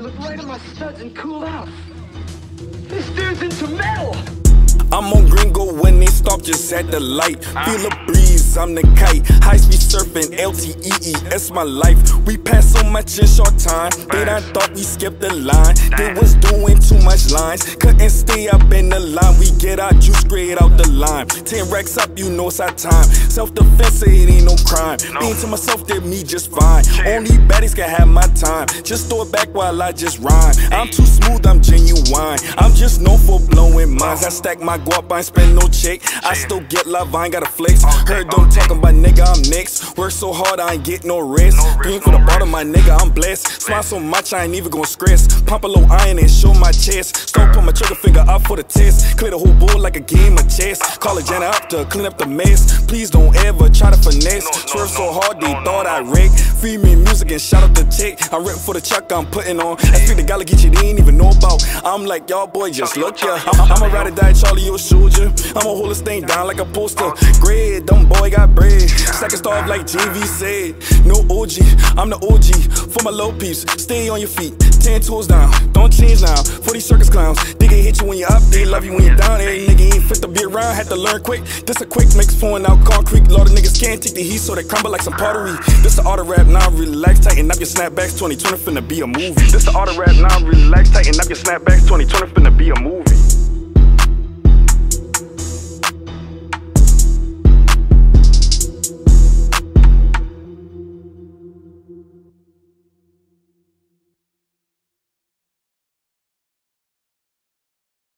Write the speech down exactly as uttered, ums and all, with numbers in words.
look right at my studs and cool out. This dude's into metal! I'm on Gringo when they stop just at the light. Feel a breeze, I'm the kite. High speed surfing, L T E E, that's my life. We passed so much in short time. They done thought we skipped the line. They was doing too much lines. Couldn't stay up in the line. We get our juice straight out the lime. Ten racks up, you know it's our time. Self-defense, it ain't no crime. Being to myself, did me just fine. Only baddies can have my time. Just throw it back while I just rhyme. I'm too smooth, I'm genuine. I'm just known for blowing minds. I stack my guap, I ain't spend no check. I still get love, I ain't got a flex. Heard them talking about nigga, I'm next. Work so hard, I ain't get no rest. Green for the bottom, my nigga, I'm blessed. Smile so much, I ain't even gon' stress. Pump a little iron and show my chest. Start put my trigger finger up for the test. Clear the whole board like a game of chess. Call a Jenna up to clean up the mess. Please don't ever try to finesse. Swerve so hard, they thought I wrecked. Free me music and shout out the check. I'm ripping for the check I'm putting on. I speak the gala get you, they ain't even know about. I'm like, y'all boy, just look ya. I'm, I'm a ride or die, Charlie, you a soldier. I'ma hold this thing down like a poster. Grade, dumb boy got bread. Second star like J V said. No O G, I'm the O G. For my low peeps, stay on your feet. Ten toes down, don't change now. For these circus clowns, they can hit you when you're up, they love you when you're down. Every nigga ain't fit to be around, had to learn quick. This a quick mix, pouring out concrete. A lot of niggas can't take the heat, so they crumble like some pottery. This the auto rap, now relax, tighten up your snapbacks. twenty twenty finna be a movie. This the auto rap, now relax, tighten up your snapbacks. twenty twenty finna be a movie.